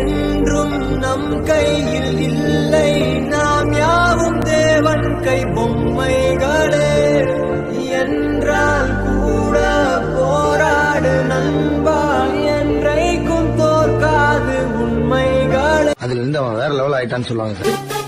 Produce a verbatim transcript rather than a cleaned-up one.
என்றும் நம் கையில் இல்லை, நாம் யாவும் தேவன் கை பொம்மைகளே. என்றால் கூட போராடு நண்பா, என்றைக்கும் தோற்காது உண்மைகளே. அதுல இருந்து அவன் வேற லெவல் ஆயிட்டான்னு சொல்லுவாங்க சார்.